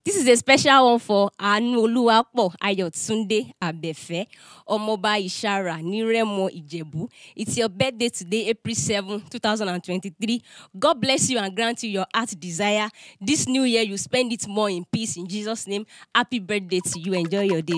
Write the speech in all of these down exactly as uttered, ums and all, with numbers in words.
This is a special one for Anuoluwapo Sunday Abefe, Omoba Ishara, Niremo Ijebu. It's your birthday today, April seventh, two thousand twenty-three. God bless you and grant you your heart desire. This new year, you spend it more in peace. In Jesus' name, happy birthday to you. Enjoy your day.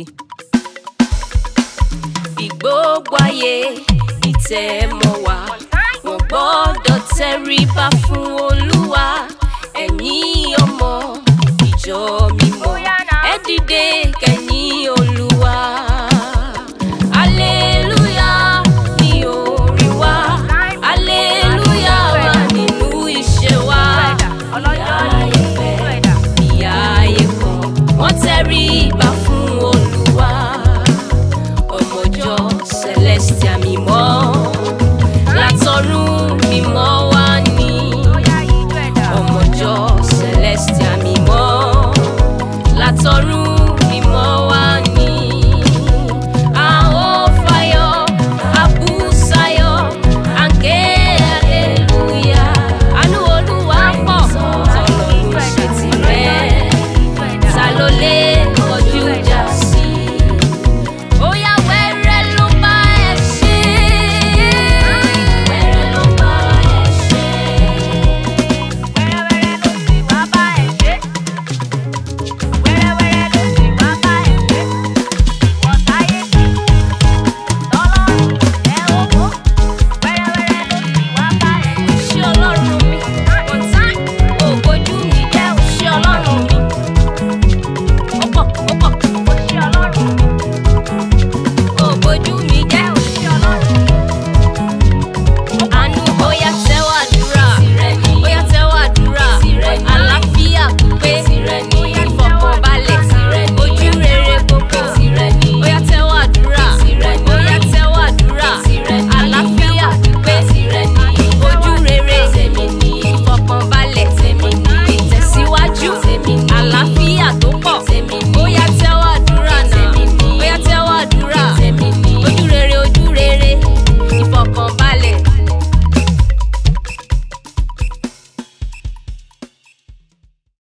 Igbo gwaye ite mowa mo gbọ́dọ̀ tẹríba fún Olúwa ẹ̀yin ọmọ ìjọ mímọ́ ẹ dìde kẹ̀yìn Olúwa hallelujah ní orin wa hallelujah wà nínú iṣẹ́ wa ìyà ìfẹ́ ìyà ẹ̀kọ́ wọ́n tẹríba fún Olúwa ọmọjọ́ celestial mímọ́ látọ̀run mímọ́ wá ní ọmọjọ́ celestial mímọ́ látọ̀run.